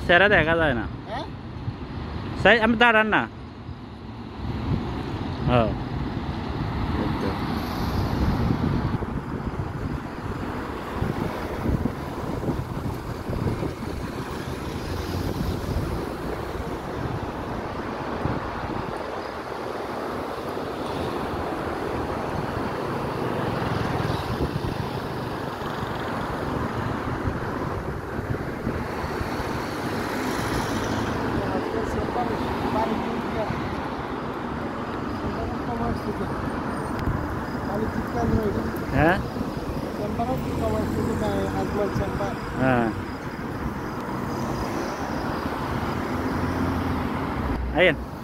চেহারা দেখা যায় না। হ্যাঁ সাই আমি দাঁড়ান না। হ্যাঁ হ্যাঁ হ্যাঁ আইন